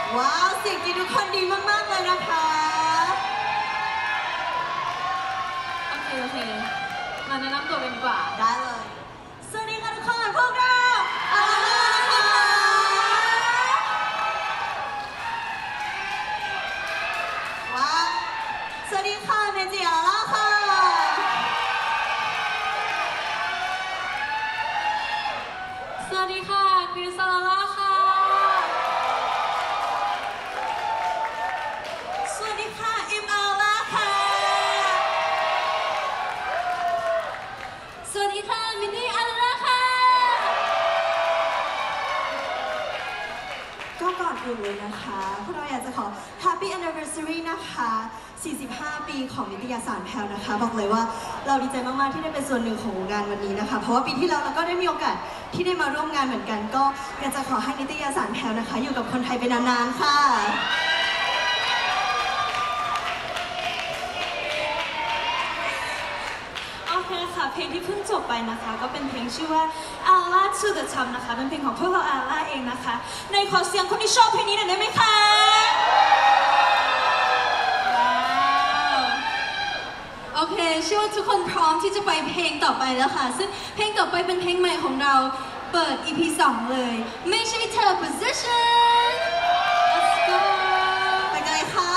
ว้าวเสียงกรี๊ดทุกคนดีมากๆเลยนะคะโอเคมาแนะนำตัวกันดีกว่าได้เลยสวัสดีค่ะทุกคนพวกเราอาล่านะคะว้าวสวัสดีค่ะเมจิอาล่าค่ะสวัสดีค่ะคริสลาล่าค่ะสวัสดีค่ะอิมอาล่าค่ะสวัสดีค่ะมินนี่อาล่าค่ะก็ก่อนอื่นเลยนะคะพวกเราอยากจะขอ Happy Anniversary นะคะ45 ปีของนิตยสารแพลวนะคะบอกเลยว่าเราดีใจมากๆที่ได้เป็นส่วนหนึ่งของงานวันนี้นะคะเพราะว่าปีที่แล้วเราก็ได้มีโอกาสที่ได้มาร่วมงานเหมือนกันก็อยากจะขอให้นิตยสารแพลวนะคะอยู่กับคนไทยเป็นนานๆค่ะโอเคค่ะเพลงที่เพิ่งจบไปนะคะก็เป็นเพลงชื่อว่า Alla to the Top นะคะเป็นเพลงของพวกเรา Alla เองนะคะในขอเสียงคนที่ชอบเพลงนี้หน่อยได้ไหมคะโอเคเชื่อว่าทุกคนพร้อมที่จะไปเพลงต่อไปแล้วค่ะซึ่งเพลงต่อไปเป็นเพลงใหม่ของเราเปิด EP 2 เลยไม่ใช่เธอ Position Let's go ไปกันเลยค่ะ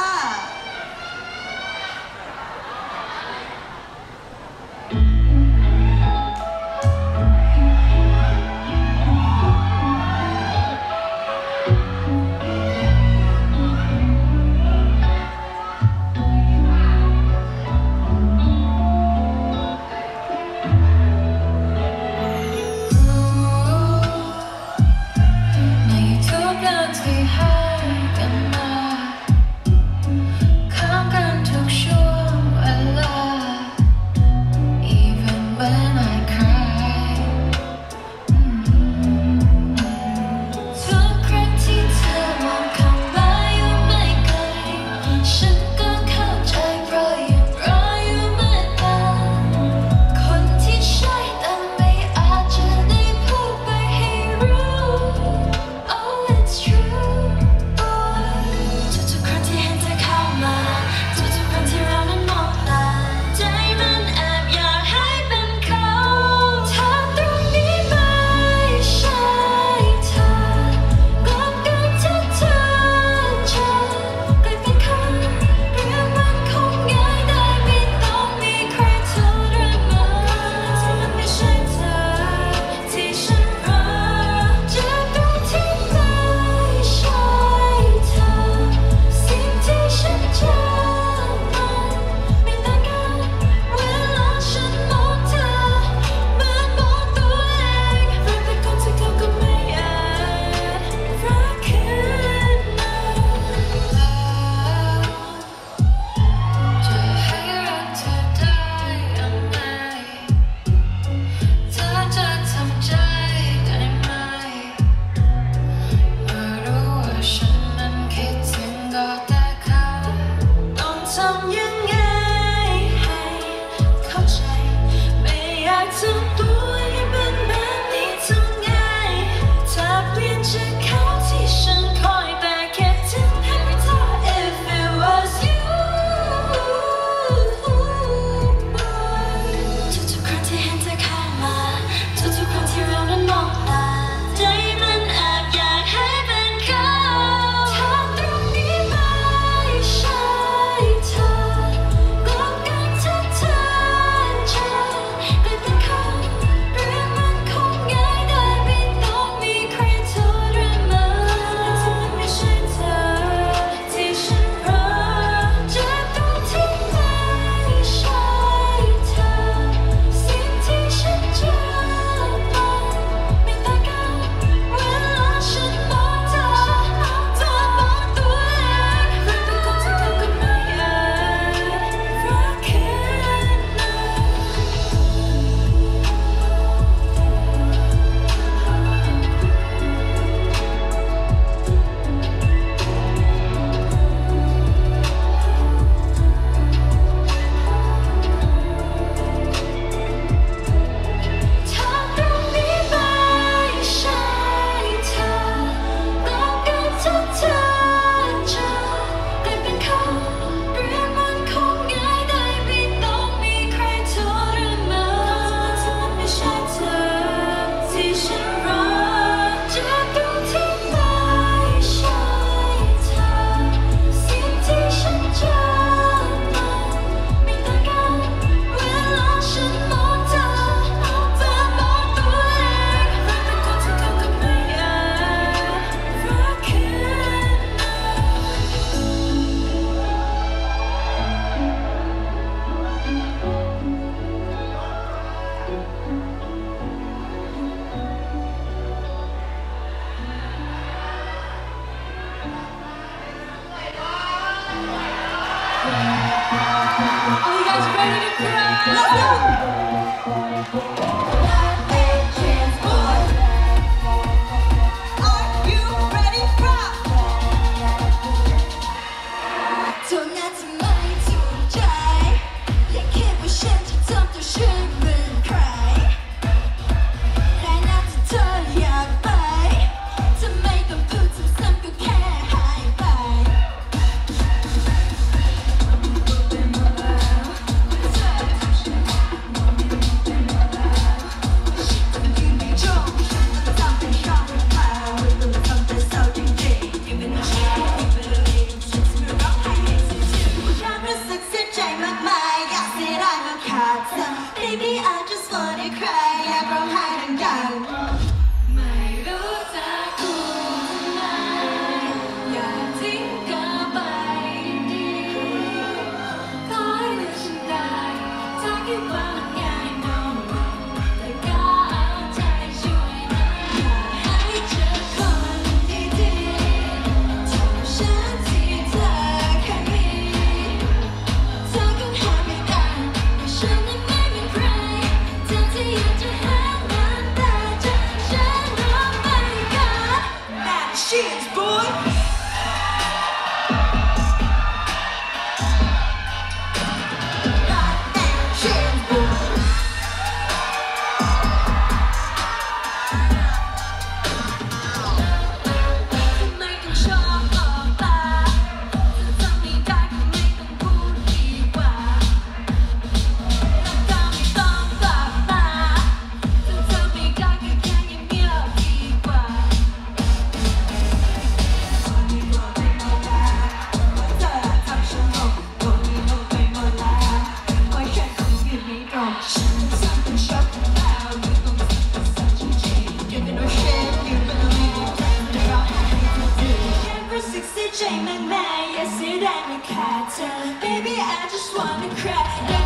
Baby, I just wanna cry.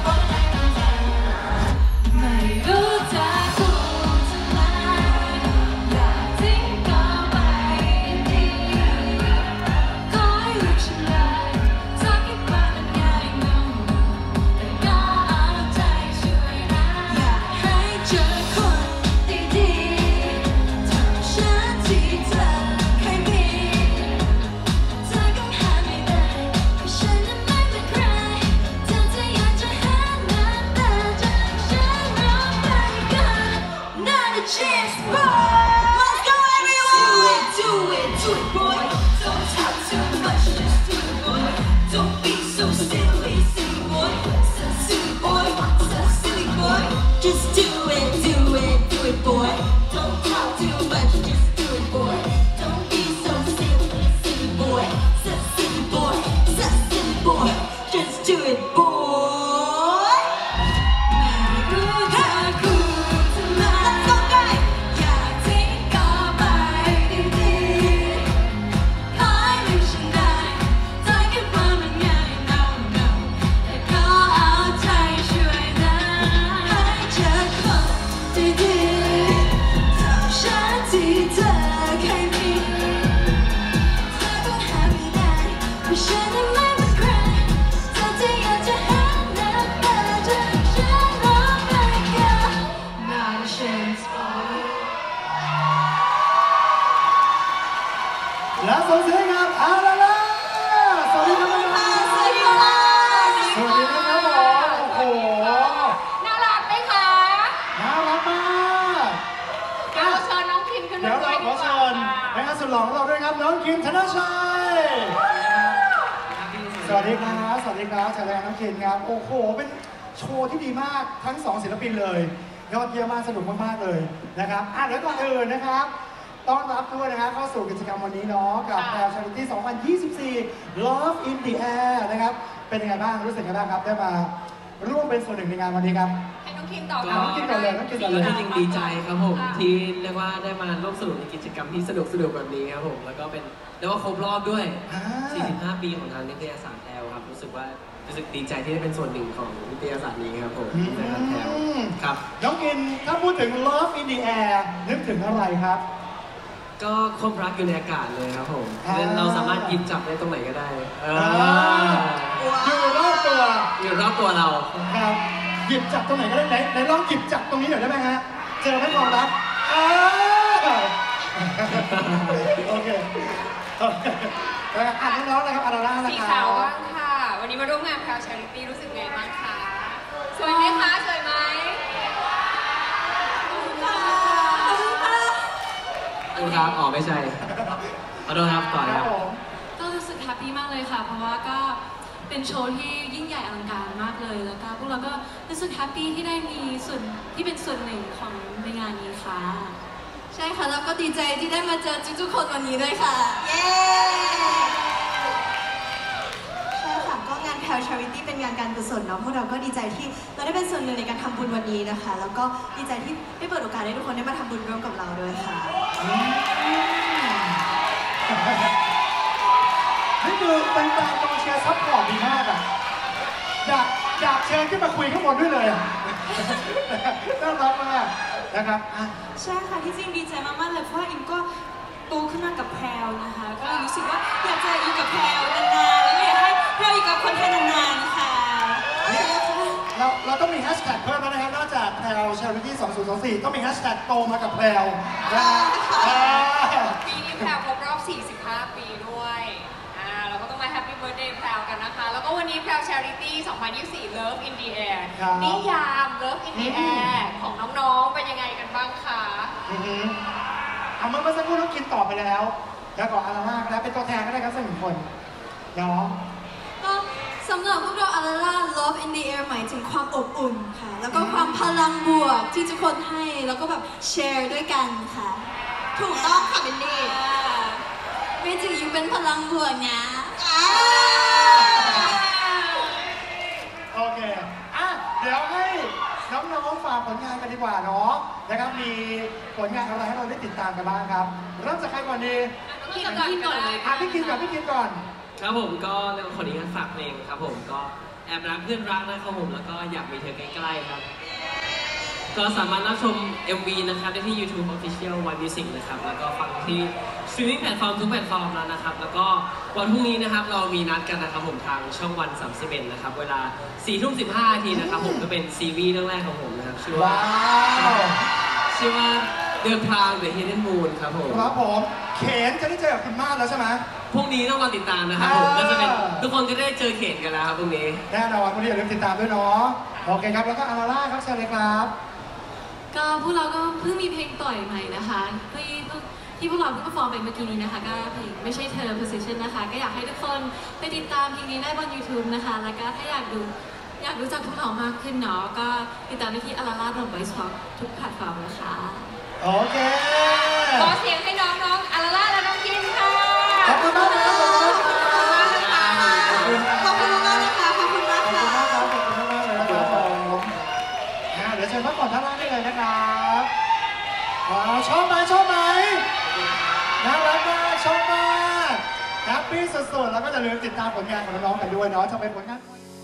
ไม่รู้จะพูดทำไมอยากทิ้งก็ไปดีขอให้หยุดฉันเลยถ้าคิดว่ามันง่ายเกินแต่ก็เอาใจช่วยนะอยากให้เจอคนดีๆเท่าฉันที่เธอเคยมีเธอคงหาไม่ได้เพราะฉันนั้นไม่เป็นใครเธอจะอยากจะหาน้ำตาจากฉันร้องไปกัน Not a chance boy Let's go everyone Do it boy Don't talk too much just do it boy Don't be so silly boy So silly boy So silly boy Just do it boy Don't talk too much just do it boy Don't be so silly boy So silly boy So silly boy Just do it boy ไม่รู้จะพูดทำไมอยากทิ้งก็ไปดีๆขอให้ลืมฉันได้ถ้าคิดว่ามันง่าย no แต่ขอเอาใจช่วยนะให้เจอคนดีๆเท่าฉันที่เธอเคยมีเธอคงหาไม่ได้เพราะฉันนั้นไม่เป็นใครเธอจะอยากจะหาน้ำตาจากฉันร้องไปกัน Not a chance boy และส่งเสียงให้กับอาลาลาสวัสดีครับน้องๆสวัสดีค่ะสวัสดีนะครับผมโอ้โหน่ารักไหมคะน่ารักมากเดี๋ยวเราเชิญน้องคิมขึ้นเดี๋มายวคุเรายขดีอกว่าเชิญนะครับสุดหล่อของเราด้วยครับน้องคิมธนชัยสวัสดีครับสวัสดีครับชาแดงน้องคิมครับโอ้โหเป็นโชว์ที่ดีมากทั้งสองศิลปินเลยยอดเยี่ยมมากสนุกมากๆเลยนะครับเดี๋ยวก่อนอื่นนะครับต้อนรับด้วยนะครับเข้าสู่กิจกรรมวันนี้เนาะกับแพลชาริตี้2024 Love in the Air นะครับเป็นยังไงบ้างรู้สึกยังไงบ้างครับได้มาร่วมเป็นส่วนหนึ่งในงานวันนี้ครับให้น้องคิมต่อน้องคิมก่อนเลยน้องคิมก่อนเลยจริงๆดีใจครับผมที่เรียกว่าได้มาร่วมสนุกในกิจกรรมที่สนุกแบบนี้ครับผมแล้วก็เป็นเรียกว่าครบรอบด้วย 45 ปีของทางนิตยสารแพลวครับรู้สึกดีใจที่ได้เป็นส่วนหนึ่งของนิตยสารนี้ครับผมนิตยสารแพลวครับน้องกินถ้าพูดถึง Love in the Air นึกถึงอะไรครับก็ความรักอยู่ในอากาศเลยครับผมอ่าเราสามารถหยิบจับได้ตรงไหนก็ได้อยู่รอบตัวอยู่รอบตัวเราครับหยิบจับตรงไหนก็ได้ไหนลองหยิบจับตรงนี้หน่อยได้ไหมฮะเจอไหมความรักโอเคอ่านน้องๆนะครับอาราล่านะสีครัขาวบบ้างค่ะ วันนี้มาร่วมงานแพลวชาริตี้รู้สึกไงบ้างคะ สวยไหมคะ สวยไหมดูครับอ๋อไม่ใช่ขอโทษครับต่อเลยครับก็รู้สึกแฮปปี้มากเลยค่ะ เพราะว่าก็เป็นโชว์ที่ยิ่งใหญ่อลังการมากเลยแล้วก็พวกเราก็รู้สึกแฮปปี้ที่ได้มีส่วนที่เป็นส่วนหนึ่งของในงานนี้ค่ะใช่ค่ะแล้วก็ดีใจที่ได้มาเจอทุกๆคนวันนี้ด้วยค่ะเย้ใช่ค่ะก็งานแพลชาริตี้เป็นงานการกุศลเนาะพวกเราก็ดีใจที่เราได้เป็นส่วนหนึ่งในการทำบุญวันนี้นะคะ แล้วก็ดีใจที่ได้เปิดโอกาสให้ทุกคนได้มาทำบุญร่วมกับเราด้วยค่ะนี่คือเป็นการกองเชียร์ซัพพอร์ตดีมากอ่ะอยากเชิญขึ้นมาคุยข้างบนด้วยเลยอ่ะน่ารักมากนะครับอ่ะใช่ค่ะที่จริงดีใจมากๆเลยเพราะว่าอิมก็โตขึ้นมากับแพรวนะคะก็รู้สึกว่าอยากจะอยู่กับแพรวนานๆแล้วก็อยากให้แพรวอยู่กับคนไทยนานๆค่ะเราต้องมีแฮชแท็กเพิ่มแล้วนะครับนอกจากแพลวชาริตี้2024ต้องมีแฮชแท็กโตมากับแพลวนะฮะปีนี้แพลวครบรอบ 45 ปีด้วยเราก็ต้องมาแฮปปี้เบิร์ธเดย์แพลวกันนะคะ แล้วก็วันนี้แพลวชาริตี้2024 Love in the Air นิยาม Love in the Air ของน้องๆ เป็นยังไงกันบ้างคะเอาเมื่อสักครู่น้องกินต่อไปแล้วก็อาราล่าก็แล้วเป็นตัวแทนก็ได้ครับสักหนึ่งคนเนาะก็สำหรับพวกเราอาราล่า Love in the Air หมายถึงความอบอุ่นค่ะ แล้วก็ความพลังบวกที่ทุกคนให้แล้วก็แบบแชร์ด้วยกันค่ะ ถูกต้องค่ะเป็นดีไม่ถึงอยู่เป็นพลังบวกนะโอเคเดี๋ยวให้น้องๆฝากผลงานกันดีกว่าเนาะนะครับมีผลงานอะไรให้เราได้ติดตามกันบ้างครับเริ่มจากใครก่อนดีพี่ก่อนเลยพี่กินก่อนครับผมก็เรื่องคนนี้ฝากเพลงครับผมก็แอบรักเพื่อนรักนะครับผมแล้วก็อยากมีเธอใกล้ๆครับก็สามารถรับชม MV นะครับได้ที่ YouTube Official One Music นะครับแล้วก็ฟังที่ Streaming Platform ทุกแพลตฟอร์มแล้วนะครับแล้วก็วันพรุ่งนี้นะครับเรามีนัดกันนะครับผมทางช่องวัน31นะครับเวลา 4:15 นาทีนะครับผมก็เป็นซีรีส์เรื่องแรกของผมนะครับชื่อว่า The Crown The Hidden Moon ครับผมครับผมเขนจะได้เจอกับคุณมาศแล้วใช่ไหมพรุ่งนี้ต้องรอติดตามนะครับผมก็จะเป็นทุกคนจะได้เจอเขนกันแล้วครับพรุ่งนี้แน่นอนวันนี้อย่าลืมติดตามด้วยเนาะโอเคครับแล้วก็อาราล่าครับเชิญเลยครับก็พวกเราก็เพิ่งมีเพลงปล่อยใหม่นะคะที่พวกเราเพิ่งฟอร์มไปเมื่อกี้นี้นะคะก็เพลงไม่ใช่เธอ position นะคะก็อยากให้ทุกคนไปติดตามเพลงนี้ได้บน YouTube นะคะแล้วก็ถ้าอยากรู้จักพวกเรามากขึ้นเนาะก็ติดตามได้ที่อาราล่าดอทไวส์ท็อกทุกแพลตฟอร์มนะคะโอเคขอเสียงให้น้องๆอาราล่าและน้องกินค่ะขอบคุณมากครับขอบคุณมากนะคะขอบคุณมากค่ะขอบคุณมากเลยนะครับผมเดี๋ยวเชิญพักผ่อนท่านล่างได้เลยนะครับชอบไหมน่ารักมากชอบมากแฮปปี้สุดๆแล้วก็อย่าลืมติดตามผลงานของน้องๆกันด้วยเนาะจะเป็นผลงาน